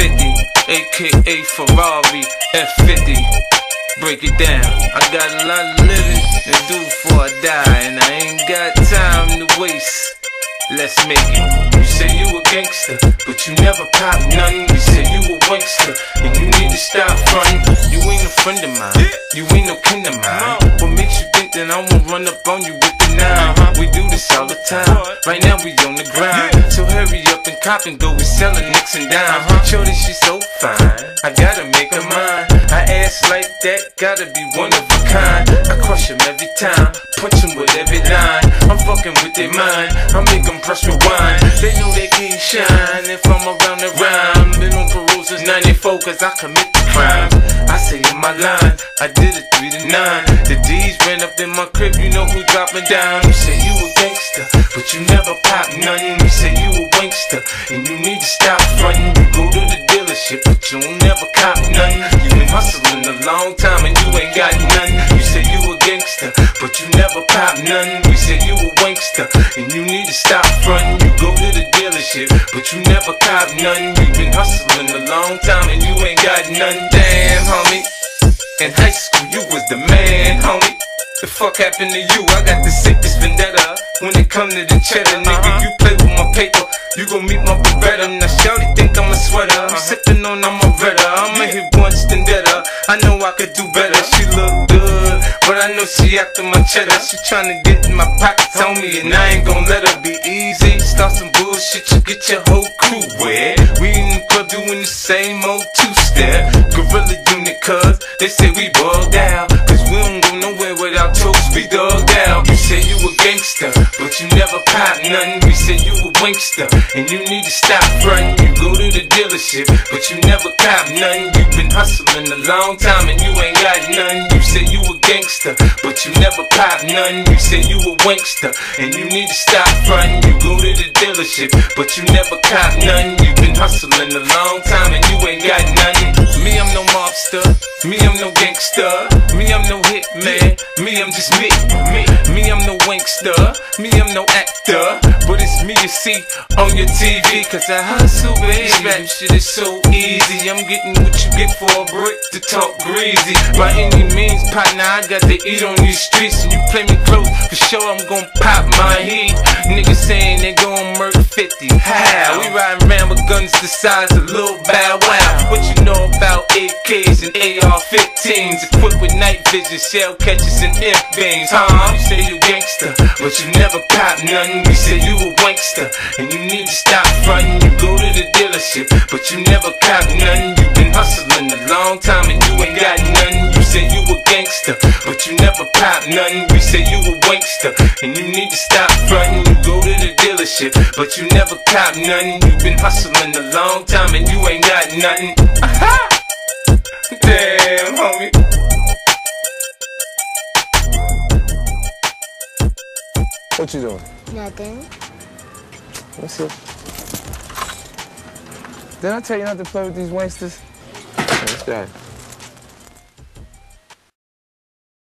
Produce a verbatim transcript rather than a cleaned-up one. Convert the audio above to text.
fifty, aka Ferrari F fifty. Break it down. I got a lot of living to do before I die, and I ain't got time to waste. Let's make it. You say you a gangster, but you never pop nothing. You say you a wankster, and you need to stop frontin'. You ain't a friend of mine, you ain't no kin of mine. What makes you think that I won't run up on you with the nine? We do this all the time. Right now we on the grind, so hurry up and cop and go. We sellin' nicks and dimes. Shorty, she's so fine, I gotta make her mine. I ass like that, gotta be one of a kind. I crush him every time, punch him with every line. I'm fucking with their mind, I make them press rewind. They know they can't shine if I'm around the rhyme. Been on parole since ninety-four cause I commit the crime. I say in my line, I did it three to nine. The D's ran up in my crib, you know who dropping down. You say you a gangster, but you never pop nothing. You say you a wankster, and you need to stop frontin'. You go to the dealership, but you don't never cop nothing. You been hustling a long time and you ain't got nothing. You say you a gangster, but you never pop nothing. We say you a wankster, and you need to stop frontin'. You go to the dealership, but you never cop nothing. You been hustling a long time and you ain't got nothing. Damn, homie, in high school you was the man, homie. The fuck happened to you? I got the sickest vendetta. When it come to the cheddar, nigga, you play with my paper, you gon' meet my Beretta. Now shawty think I'm a sweater, I'm sippin' on I'm a Beretta. I'ma hit once then better, I know I could do better. She look good, but I know she after my cheddar. She tryna get in my pockets on me, and I ain't gon' let her be easy. Start some bullshit, you get your whole crew wet. We in the club doing the same old two-step. Gorilla unit, cuz they say we bugged out, cause we don't go nowhere without toast, we dug out. You say you a gangster, but you never pop nothing. We say you a wankster, and you need to stop frontin'. You go to the dealership, but you never cop nothing. You been hustling a long time and you ain't got nothing. You say you a gangster, but you never pop nothing. You say you a wankster, and you need to stop frontin'. You go to the dealership, but you never cop nothing. You been hustling a long time and you ain't got nothing. Me, I'm no mobster. Me, I'm no gangster. Me, I'm no hitman. Me, I'm just me. Me, me, I'm no wankster. Me, I'm no actor. But it's me you see on your T V, cause I hustle, baby. Rap shit is so easy. I'm getting what you get for a brick to talk greasy. By any means, partner, I got to eat on these streets. And you play me close, for sure I'm gon' pop my heat. Niggas saying they gon' murk fifty. How? We riding around with guns the size of Lil Bow Wow. What you know about A Ks and A R fifteens? Equipped with night vision, shell catchers and imp beams. Huh? You say you gangster, but you never pop nothing. We say you a wankster, and you need to stop frontin'. You go to the dealership, but you never cop nothing. You been hustling a long time and you ain't got nothing. You say you a gangster, but you never pop nothing. We say you a wankster, and you need to stop frontin'. You go to the dealership, but you never cop nothing. You been hustling a long time and you ain't got nothing. Aha! Damn, homie. What you doing? Nothing. What's it? Did I tell you not to play with these wanksters? What's that?